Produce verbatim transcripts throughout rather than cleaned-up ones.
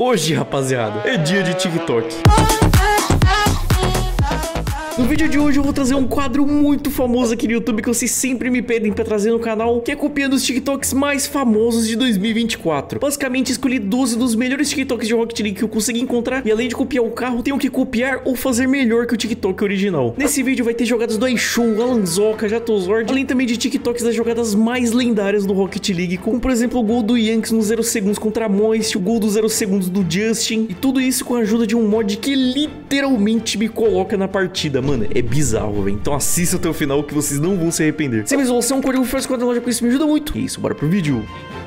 Hoje, rapaziada, é dia de TikTok. No vídeo de hoje eu vou trazer um quadro muito famoso aqui no YouTube que vocês sempre me pedem pra trazer no canal, que é copiando os TikToks mais famosos de dois mil e vinte e quatro. Basicamente, escolhi doze dos melhores TikToks de Rocket League que eu consegui encontrar, e além de copiar o carro, tenho que copiar ou fazer melhor que o TikTok original. Nesse vídeo vai ter jogadas do iShow, Alanzoca, Jatozord, além também de TikToks das jogadas mais lendárias do Rocket League, como por exemplo o gol do Yankees no zero segundos contra a Moist, o gol do zero segundos do Justin, e tudo isso com a ajuda de um mod que literalmente me coloca na partida. Mano, é bizarro, velho. Então assista até o final que vocês não vão se arrepender. Sem resolução, um código faz quando a loja, com isso me ajuda muito. E isso, bora pro vídeo.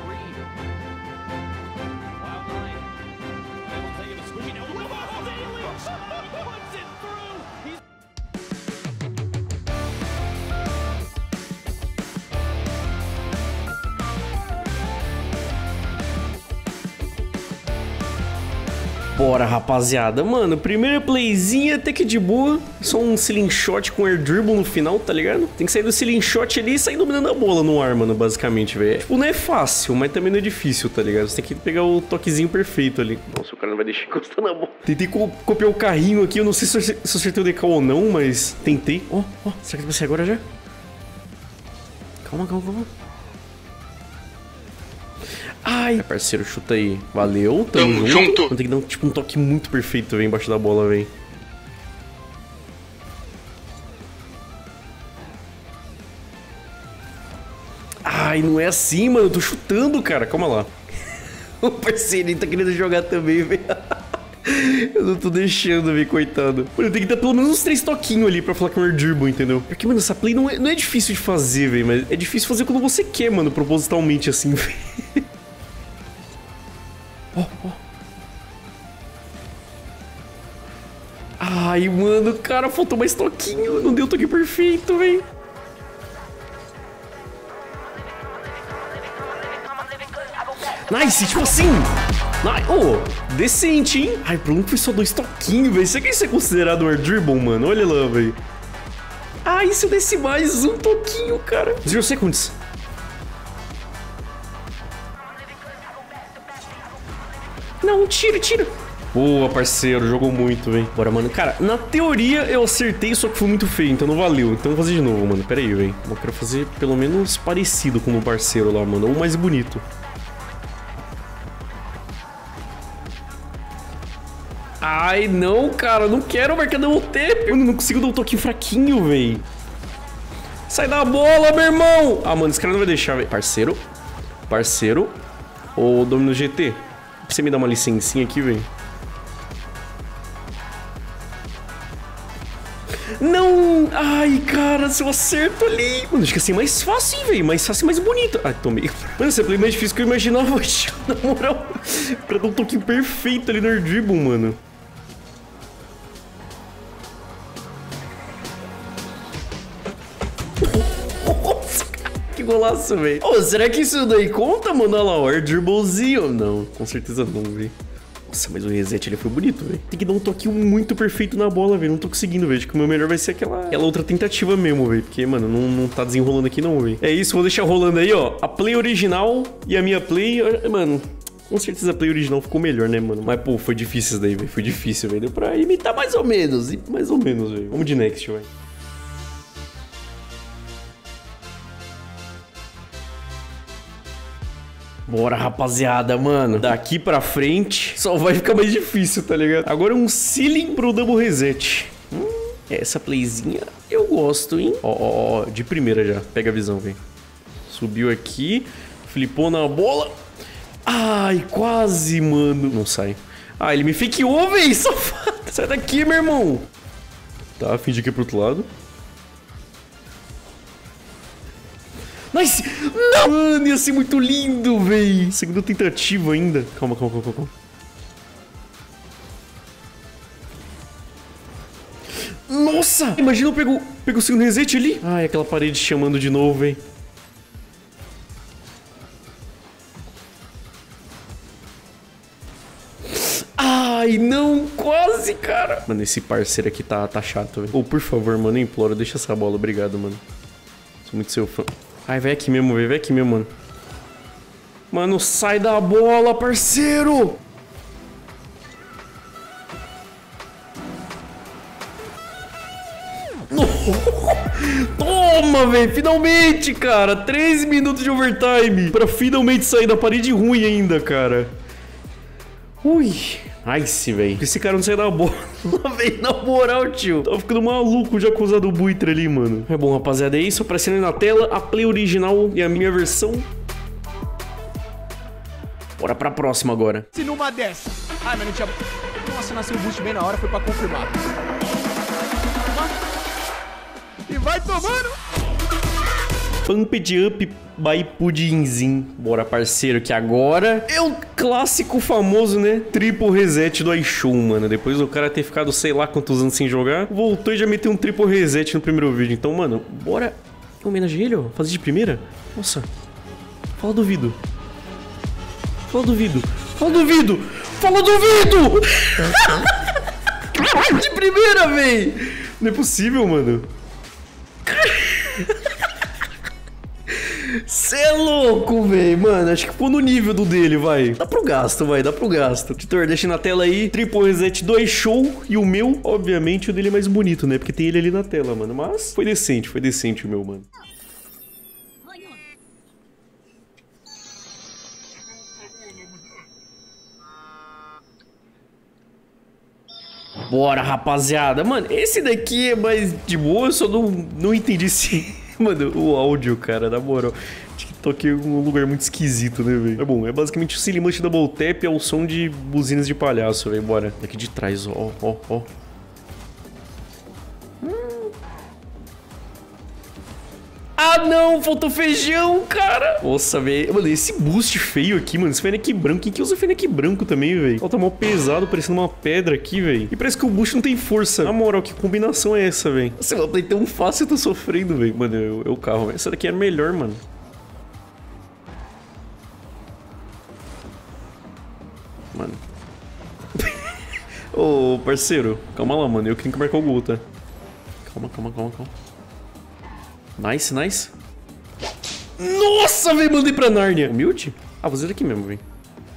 Bora, rapaziada. Mano, primeira playzinha até que de boa. Só um ceiling shot com air dribble no final, tá ligado? Tem que sair do ceiling shot ali e sair dominando a bola no ar, mano, basicamente, velho. Tipo, não é fácil, mas também não é difícil, tá ligado? Você tem que pegar o toquezinho perfeito ali. Nossa, o cara não vai deixar encostar na bola. Tentei co copiar o carrinho aqui. Eu não sei se eu acertei o decal ou não, mas tentei. Ó, ó. Será que vai ser agora já? Calma, calma, calma. Ai, parceiro, chuta aí. Valeu, tamo, tamo junto. junto. Tem que dar um, tipo, um toque muito perfeito, velho, embaixo da bola, velho. Ai, não é assim, mano. Eu tô chutando, cara. Calma lá. O parceirinho tá querendo jogar também, velho. Eu não tô deixando, velho, coitado. Mano, eu tenho que dar pelo menos uns três toquinhos ali pra falar que é um air dribble, entendeu? Porque, mano, essa play não é, não é difícil de fazer, velho. Mas é difícil fazer quando você quer, mano, propositalmente, assim, velho. Oh, oh. Ai, mano, cara, faltou mais toquinho. Não deu o toque perfeito, velho. Nice, tipo assim. Oh, decente, hein? Ai, por um foi só dois toquinhos, velho. Será que isso é considerado um air dribble, mano? Olha lá, velho. Ah, e se eu desse mais um toquinho, cara? Zero seconds. Não, tira, tira. Boa, parceiro, jogou muito, velho. Bora, mano. Cara, na teoria eu acertei, só que foi muito feio, então não valeu. Então eu vou fazer de novo, mano. Pera aí, velho. Eu quero fazer pelo menos parecido com o parceiro lá, mano. Ou mais bonito. Ai, não, cara. Não quero marcar double tap. Eu não consigo dar um toquinho fraquinho, velho. Sai da bola, meu irmão. Ah, mano, esse cara não vai deixar, velho. Parceiro. Parceiro. Ou domínio G T. Você me dá uma licencinha aqui, velho? Não! Ai, cara, se eu acerto ali... Mano, acho que assim é mais fácil, velho. Mais fácil e mais bonito. Ai, tomei. Mano, essa play é mais difícil que eu imaginava, na moral. Pra dar um toquinho perfeito ali no air dribble, mano. Que golaço, velho. Ô, será que isso daí conta, mano? Olha lá, o air dribblezinho. Não, com certeza não, velho. Nossa, mas o reset ele foi bonito, velho. Tem que dar um toquinho muito perfeito na bola, velho. Não tô conseguindo, velho. Acho que o meu melhor vai ser aquela, aquela outra tentativa mesmo, velho. Porque, mano, não, não tá desenrolando aqui não, velho. É isso, vou deixar rolando aí, ó. A play original e a minha play, mano... Com certeza a play original ficou melhor, né, mano? Mas, pô, foi difícil isso daí, velho. Foi difícil, velho. Deu pra imitar mais ou menos. Mais ou menos, velho. Vamos de next, velho. Bora, rapaziada, mano. Daqui pra frente só vai ficar mais difícil, tá ligado? Agora um ceiling pro double reset. Hum, essa playzinha eu gosto, hein? Ó, ó, ó, de primeira já. Pega a visão, velho. Subiu aqui. Flipou na bola. Ai, quase, mano. Não sai. Ah, ele me fakeou, velho. Safado. Sai daqui, meu irmão. Tá, finge que é pro outro lado. Nice! Não! Mano, ia ser muito lindo, véi. Segunda tentativa ainda. Calma, calma, calma, calma. Nossa! Imagina eu pego, pego o segundo reset ali. Ai, aquela parede chamando de novo, véi. Ai, não, quase, cara. Mano, esse parceiro aqui tá, tá chato, velho. Ô, por favor, mano, eu imploro, deixa essa bola. Obrigado, mano. Sou muito seu fã. Ai, vai aqui mesmo, velho. Vai aqui mesmo, mano. Mano, sai da bola, parceiro. Toma, velho. Finalmente, cara. treze minutos de overtime. Pra finalmente sair da parede ruim ainda, cara. Ui. Nice, velho. Esse cara não sai da bola, velho. Na moral, tio. Tava ficando maluco já com o do buitre ali, mano. É bom, rapaziada. É isso. Aparecendo aí na tela a play original e a minha versão. Bora pra próxima agora. Se numa dessa. Ai, mas não tinha... Nossa, nasceu o boost bem na hora. Foi pra confirmar. E vai tomando. Pumped Up by Pudinzinho. Bora, parceiro, que agora é o clássico famoso, né? Triple reset do iShow, mano. Depois do cara ter ficado sei lá quantos anos sem jogar, voltou e já meteu um triple reset no primeiro vídeo. Então, mano, bora homenagear ele, ó. Fazer de primeira? Nossa. Fala duvido. Fala duvido. Fala duvido. Fala duvido. De primeira, véi. Não é possível, mano. Cê é louco, velho. Mano, acho que ficou no nível do dele, vai. Dá pro gasto, vai. Dá pro gasto. Editor, deixa na tela aí. Triple reset do iShow. E o meu, obviamente, o dele é mais bonito, né? Porque tem ele ali na tela, mano. Mas foi decente, foi decente o meu, mano. Bora, rapaziada. Mano, esse daqui é mais de boa. Eu só não, não entendi se... Mano, o áudio, cara, na moral. TikTok é um lugar muito esquisito, né, velho? É bom, é basicamente o Silimush Double Tap ao som de buzinas de palhaço, velho. Bora. Aqui de trás, ó, ó, ó. Hum. Ah, não! Faltou feijão, cara! Nossa, velho. Mano, esse boost feio aqui, mano. Esse Fennec branco. Quem que usa Fennec branco também, velho? Ó, tá mó pesado, parecendo uma pedra aqui, velho. E parece que o boost não tem força. Na moral, que combinação é essa, velho? Nossa, eu play tão fácil, eu tô sofrendo, velho. Mano, é o carro. Essa daqui é melhor, mano. Mano. Ô, parceiro. Calma lá, mano. Eu que tenho que marcar o gol, tá? Calma, calma, calma, calma. Nice, nice. Nossa, velho, mandei pra Nárnia. Humilde? Ah, vou fazer aqui mesmo, velho.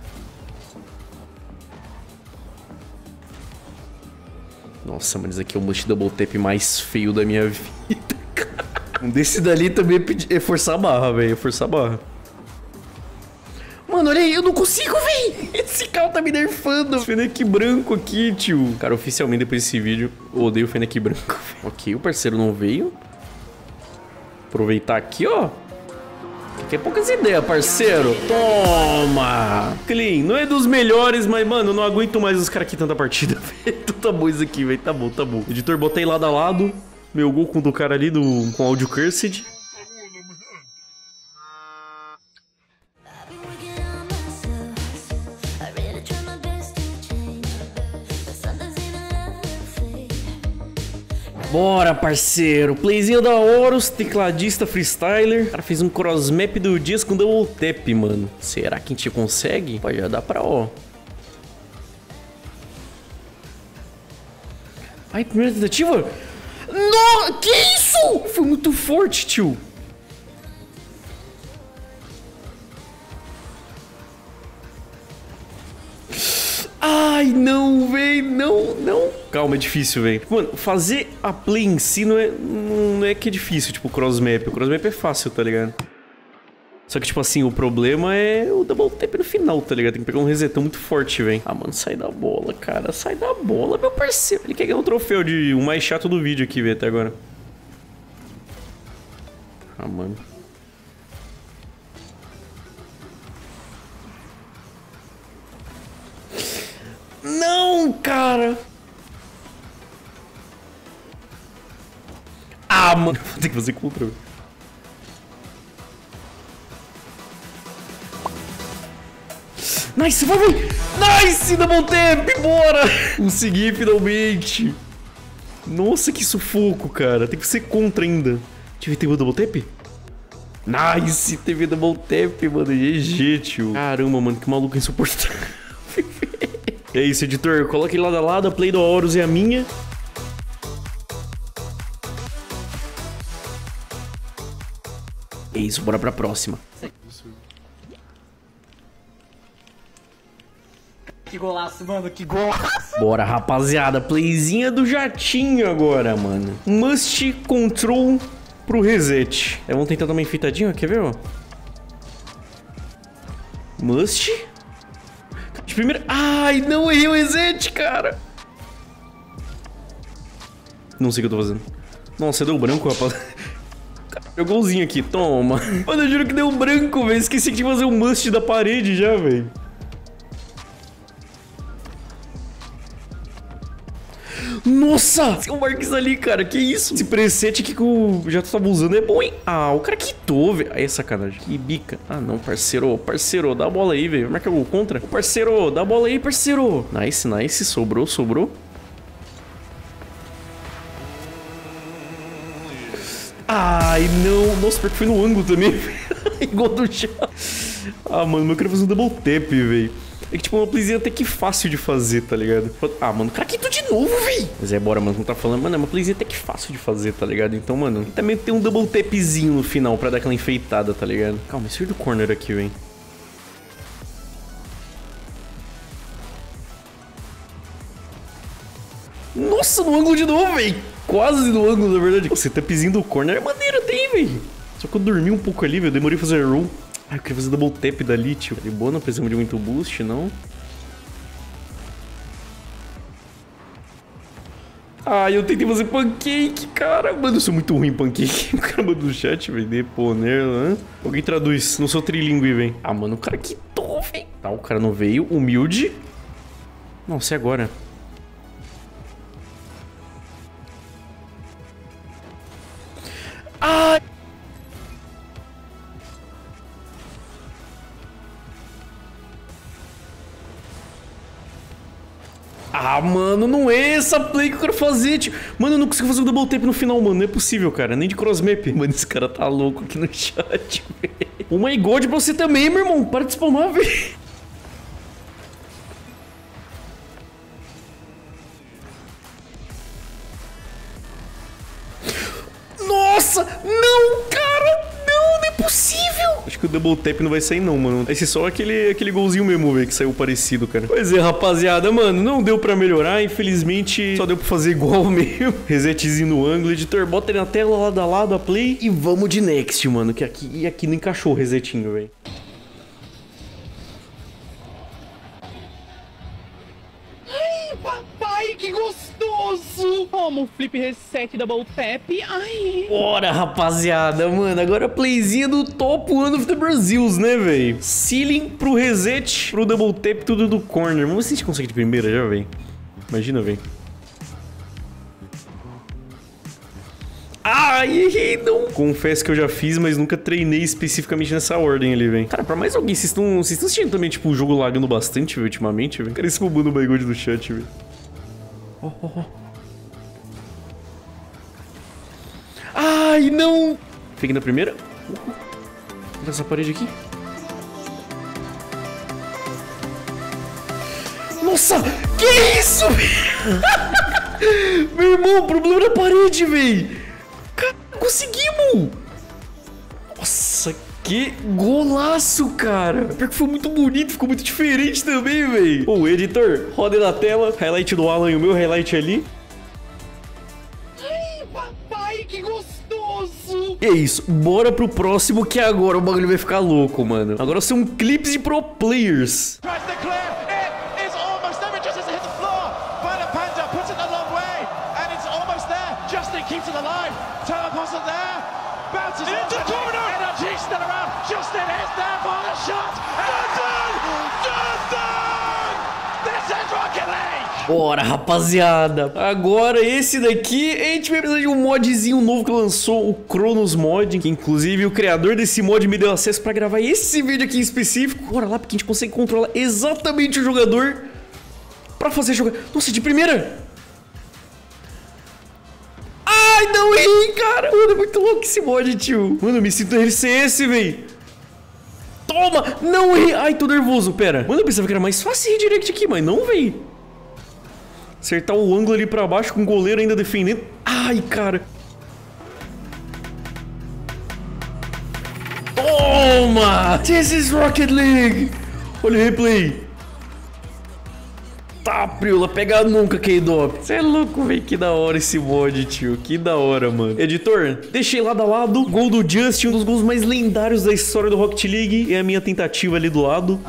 Nossa, mano, esse aqui é o multi double tap mais feio da minha vida, cara. Um desse dali também é forçar a barra, velho. É forçar a barra. Mano, olha aí, eu não consigo, véi. Esse carro tá me nerfando. Fennec branco aqui, tio. Cara, oficialmente depois desse vídeo, eu odeio o Fennec branco. Ok, o parceiro não veio. Aproveitar aqui, ó. Aqui é poucas ideias, parceiro. Toma! Clean, não é dos melhores, mas, mano, eu não aguento mais os caras aqui tanta partida, velho. Tá bom isso aqui, velho. Tá bom, tá bom. Editor, botei lado a lado. Meu gol com o do cara ali do, com áudio cursed. Bora, parceiro. Playzinho da Horus, tecladista freestyler. O cara fez um crossmap do Dias com double tap, mano. Será que a gente consegue? Pode já dar pra ó. Ai, primeira tentativa? No, que isso? Foi muito forte, tio. Ai, não, véi, não, não. Calma, é difícil, velho. Mano, fazer a play em si não é, não é que é difícil, tipo, o crossmap. O crossmap é fácil, tá ligado? Só que, tipo assim, o problema é o double tap no final, tá ligado? Tem que pegar um resetão muito forte, velho. Ah, mano, sai da bola, cara. Sai da bola, meu parceiro. Ele quer ganhar um troféu de o mais chato do vídeo aqui, velho, até agora. Ah, mano. Não, cara. Ah, mano. Vou ter que fazer contra. Nice, vai, vai. Nice, double tap, bora. Consegui finalmente. Nossa, que sufoco, cara. Tem que ser contra ainda. Deixa eu ver, tem o double tap? Nice, teve double tap, mano. G G, tio. Caramba, mano, que maluco insuportável. É isso, editor. Coloca ele lado a lado. A play do Horus é a minha. É isso, bora pra próxima. Que golaço, mano, que golaço. Bora, rapaziada. Playzinha do jatinho agora, mano. Must control pro reset. É, vamos tentar dar uma enfeitadinha, quer ver, ó? Must. De primeira... Ai, não errei o reset, cara. Não sei o que eu tô fazendo. Nossa, deu branco, rapaz. Deu golzinho aqui, toma. Mano, eu juro que deu branco, velho. Esqueci que tinha que fazer um must da parede já, velho. Nossa! Tem um Marques ali, cara. Que isso? Esse preset aqui que o já tava usando é bom, hein? Ah, o cara quitou, velho. Aí é sacanagem. Que bica. Ah, não, parceiro. Parceiro, dá a bola aí, velho. Marca gol contra. Ô, parceiro, dá a bola aí, parceiro. Nice, nice. Sobrou, sobrou. Ai, não. Nossa, pior que foi no ângulo também. Igual do chá. Ah, mano, eu queria fazer um double tap, velho. É que, tipo, uma playzinha até que fácil de fazer, tá ligado? Ah, mano, craquito de novo, véi. Mas é, bora, mano, como tá falando. Mano, é uma playzinha até que fácil de fazer, tá ligado? Então, mano, também tem um double tapzinho no final pra dar aquela enfeitada, tá ligado? Calma, esse do corner aqui, véi. Nossa, no ângulo de novo, véi. Quase no ângulo, na verdade. Esse tapzinho do corner é maneiro, tem, véi. Só que eu dormi um pouco ali, velho. Demorei a fazer roll. Ah, eu queria fazer double tap dali, tio. De boa, não precisamos de muito boost, não. Ah, eu tentei fazer pancake, cara. Mano, eu sou muito ruim em pancake. O cara mandou no chat, velho. Deponer, né? Alguém traduz. Não sou trilingue, velho. Ah, mano, o cara quitou, velho. Tá, o cara não veio. Humilde. Nossa, e agora? Ah! Ah, mano, não é essa play que eu quero fazer, tio. Mano, eu não consigo fazer o double tap no final, mano. Não é possível, cara. Nem de crossmap. Mano, esse cara tá louco aqui no chat, velho. Oh my god, pra você também, meu irmão. Para de spawnar, velho. Nossa! Não, cara! Não, não é possível! Acho que o double tap não vai sair não, mano. Esse só aquele, aquele golzinho mesmo, velho, que saiu parecido, cara. Pois é, rapaziada, mano, não deu pra melhorar. Infelizmente, só deu pra fazer igual mesmo. Resetzinho no ângulo. Editor, bota ele na tela, lado a lado, a play. E vamos de next, mano, que aqui, e aqui não encaixou o resetinho, velho. Ai, papai, que gostoso! Como flip reset double tap. Ai. Bora, rapaziada, mano. Agora a playzinha do top one of the Brazils, né, velho? Ceiling pro reset, pro double tap, tudo do corner. Vamos ver se a gente consegue de primeira já, velho. Imagina, velho. Ai, errei, não. Confesso que eu já fiz, mas nunca treinei especificamente nessa ordem ali, velho. Cara, pra mais alguém, vocês estão vocês estão assistindo também, tipo, o jogo lagando bastante, velho, ultimamente, velho? Cara, esse roubando o bigode do chat, velho. Oh, oh, oh. Ai, não! Fiquei na primeira. Uhum. Essa parede aqui. Nossa! Que isso, velho? Meu irmão, problema na parede, velho. Cara, conseguimos! Nossa, que golaço, cara. Pior que foi muito bonito, ficou muito diferente também, velho. Ô, editor, roda na tela. Highlight do Alan e o meu highlight ali. Ai, papai, que gostoso! E é isso, bora pro próximo que agora o bagulho vai ficar louco, mano. Agora são clipes de pro players. Bora, rapaziada. Agora esse daqui, a gente vai precisar de um modzinho novo que lançou, o Cronos Mod, que inclusive o criador desse mod me deu acesso pra gravar esse vídeo aqui em específico. Bora lá, porque a gente consegue controlar exatamente o jogador pra fazer jogar. Nossa, de primeira. Ai, não errei, cara. Mano, é muito louco esse mod, tio. Mano, eu me sinto R C S, velho. Toma, não errei. Ai, tô nervoso, pera. Mano, eu pensava que era mais fácil redirect aqui, mas não, velho. Acertar o ângulo ali pra baixo com o goleiro ainda defendendo. Ai, cara. Toma! This is Rocket League. Olha o replay. Tá, Priola, pega nunca, K-Dop. Você é louco, velho. Que da hora esse mod, tio. Que da hora, mano. Editor, deixei lado a lado. Gol do Justin, um dos gols mais lendários da história do Rocket League. E a minha tentativa ali do lado.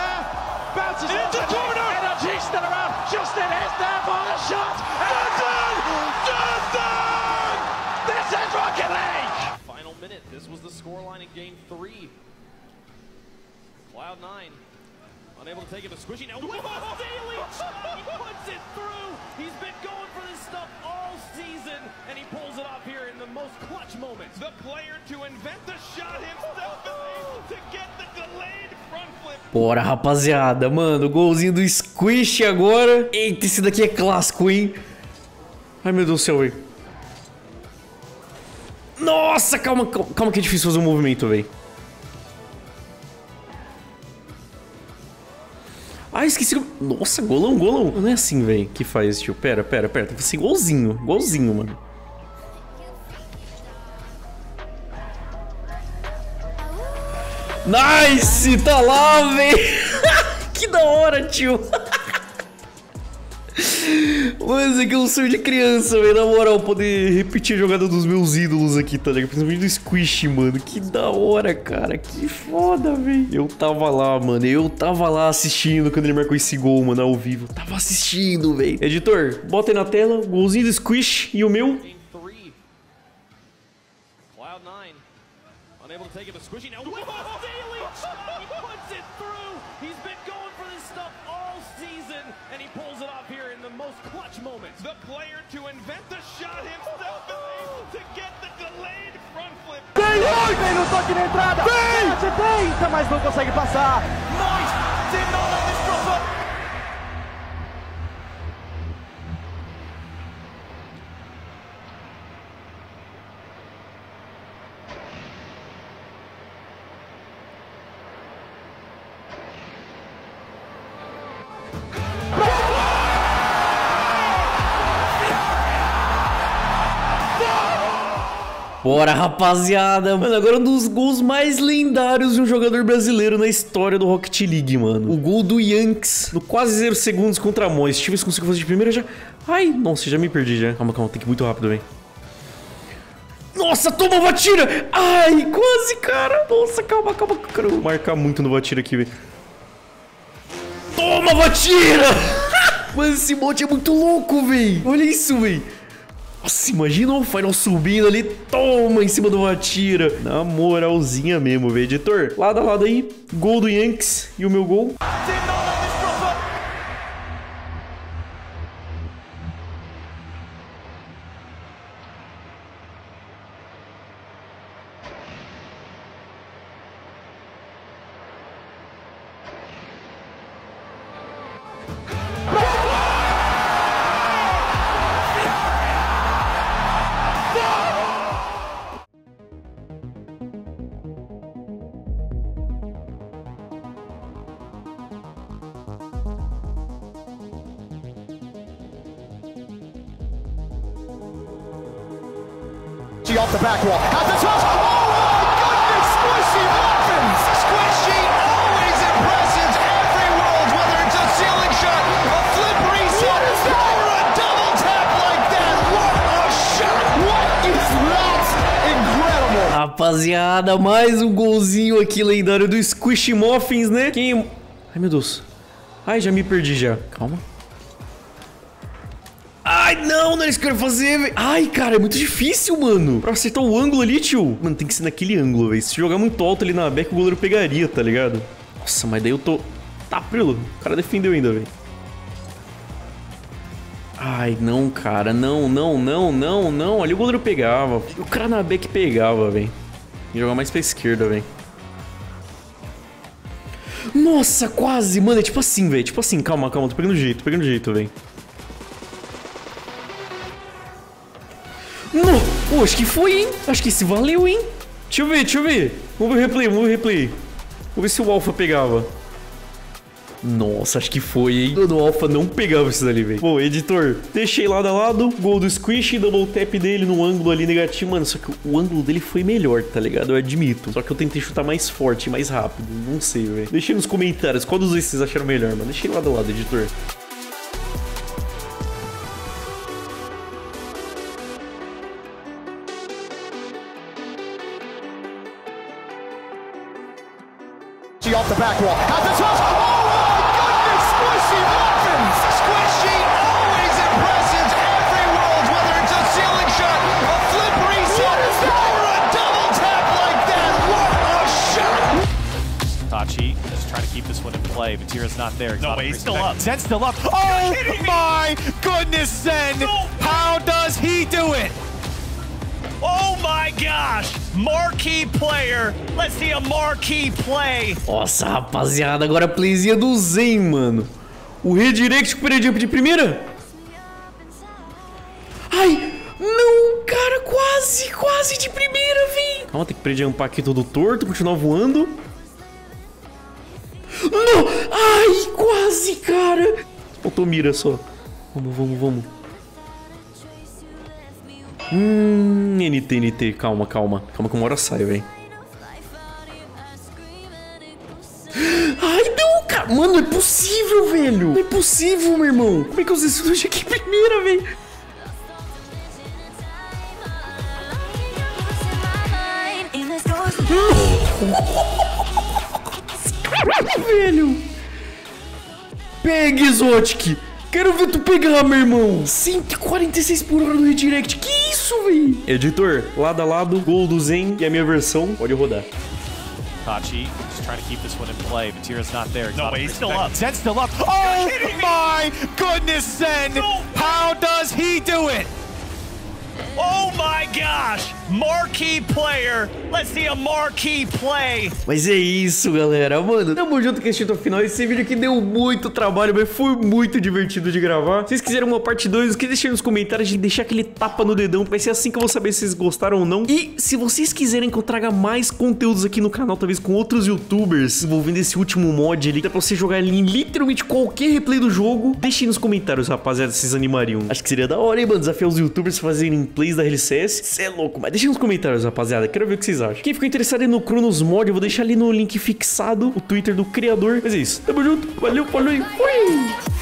Cloud nine, unable to take it to Squishy now. With Daly, he puts it through. He's been going for this stuff all season, and he pulls it off here in the most clutch moments. The player to invent the shot himself is able to get the delayed front flip. Bora, rapaziada, mano, golzinho do Squish agora. Eita, esse daqui é clássico, hein? Ai, meu Deus do céu, velho. Nossa, calma, calma, calma que é difícil fazer um movimento, velho. Ah, esqueci. Nossa, golão, golão. Não é assim, velho, que faz, tio. Pera, pera, pera. Tem que ser igualzinho. Igualzinho, mano. Nice! Tá lá, velho. Que da hora, tio. Mano, isso aqui é um sonho de criança, velho. Na moral, poder repetir a jogada dos meus ídolos aqui, tá ligado? Principalmente do Squish, mano. Que da hora, cara. Que foda, velho. Eu tava lá, mano. Eu tava lá assistindo quando ele marcou esse gol, mano, ao vivo. Eu tava assistindo, velho. Editor, bota aí na tela o golzinho do Squish e o meu. Cloud nine, unable to take it to Squishy now. With Daly, he puts it through. He's been going for this stuff all season, and he pulls it off here in the most clutch moments. The player to invent the shot himself is able to get the delayed front flip. Vem, vem no toque na entrada. Vem! Você tenta, mas não consegue passar. Nice! Zenola destrozou. Bora, rapaziada. Mano, agora um dos gols mais lendários de um jogador brasileiro na história do Rocket League, mano. O gol do Yanks, no quase zero segundos contra a Mois. Deixa eu ver se consigo fazer de primeira já. Ai, nossa, já me perdi já. Calma, calma, tem que ir muito rápido, velho. Nossa, toma, Vatira! Ai, quase, cara. Nossa, calma, calma. Eu quero marcar muito no Vatira aqui, velho. Toma, Vatira! Mano, esse mod é muito louco, velho. Olha isso, velho. Nossa, imagina o Final subindo ali, toma em cima do Vatira. Na moralzinha mesmo, velho. Editor, lado a lado aí, gol do Yanks e o meu gol. Off the back wall. Has the touch. Oh my goodness! Squishy Muffins! Squishy always impresses every world, whether it's a ceiling shot, a flip reset, or a double tap like that. What a shot! What is that? Incredible! Rapaziada, mais um golzinho aqui lendário do Squishy Muffins, né? Quem... Ai, meu Deus. Ai, já me perdi já. Calma. Ai, não, não é isso que eu quero fazer, velho. Ai, cara, é muito difícil, mano. Pra acertar o ângulo ali, tio. Mano, tem que ser naquele ângulo, velho. Se jogar muito alto ali na back, o goleiro pegaria, tá ligado? Nossa, mas daí eu tô... Tá, Prilo. O cara defendeu ainda, velho. Ai, não, cara. Não, não, não, não, não. Ali o goleiro pegava. O cara na back pegava, velho. Ia jogar mais pra esquerda, velho. Nossa, quase. Mano, é tipo assim, velho. Tipo assim, calma, calma. Tô pegando jeito, tô pegando jeito, velho. No! Oh, acho que foi, hein? Acho que esse valeu, hein? Deixa eu ver, deixa eu ver. Vamos ver o replay, vamos ver o replay. Vamos ver se o Alpha pegava. Nossa, acho que foi, hein? O Alpha não pegava isso dali, velho. Bom, editor, deixei lado a lado. Gol do Squish, double tap dele no ângulo ali negativo. Mano, só que o ângulo dele foi melhor, tá ligado? Eu admito. Só que eu tentei chutar mais forte, mais rápido. Não sei, velho. Deixei nos comentários qual dos dois vocês acharam melhor, mano. Deixei lado a lado, editor. off the back wall. Has the toss. Oh my goodness, Squishy muffins! Squishy always impresses every world, whether it's a ceiling shot, a flip reset, or a double tap like that. What a shot! Tachi just trying to keep this one in play. Vatira's not there. No way, he's still up. Zen's still up. Oh my goodness, Zen! No. How does he do it? Oh my gosh! Marquee player. Let's see a marquee play. Nossa, rapaziada, agora a playzinha do Zen, mano. O redirect com o Super Jump de primeira. Ai, não, cara, quase, quase de primeira, vem. Calma, tem que prejumpar aqui todo torto, continuar voando. Não, ai, quase, cara. Faltou mira só. Vamos, vamos, vamos. Hum, N T, N T, calma, calma. Calma que uma hora sai, velho. Ai, não, cara. Mano, não é possível, velho. Não é possível, meu irmão. Como é que eu usei isso aqui primeira, velho? Velho. Pega, Exotic. Quero ver tu pegar, meu irmão. cento e quarenta e seis por hora no redirect. Que isso, velho? Editor, lado a lado, gol do Zen e a minha versão. Pode rodar. Tachi just trying to keep this one in play. Vatira's not there. No way, he's still up. Zen's still up. Oh my goodness, Zen! No. How does he do it? Oh my gosh! Marquee player. Let's see a marquee play. Mas é isso, galera. Mano, tamo junto com esse título final. Esse vídeo aqui deu muito trabalho, mas foi muito divertido de gravar. Se vocês quiserem uma parte dois, que deixem nos comentários, de deixar aquele tapa no dedão. Vai ser assim que eu vou saber se vocês gostaram ou não. E se vocês quiserem que eu traga mais conteúdos aqui no canal, talvez com outros youtubers, envolvendo esse último mod ali, dá pra você jogar ali em literalmente qualquer replay do jogo, deixem nos comentários, rapaziada, se vocês animariam. Acho que seria da hora, hein, mano? Desafiar os youtubers a fazerem plays da L C S. Cê é louco, mas deixem nos comentários, rapaziada. Quero ver o que vocês acham. Quem ficou interessado aí no Cronos Mod, eu vou deixar ali no link fixado o Twitter do criador. Mas é isso. Tamo junto. Valeu, falou e fui!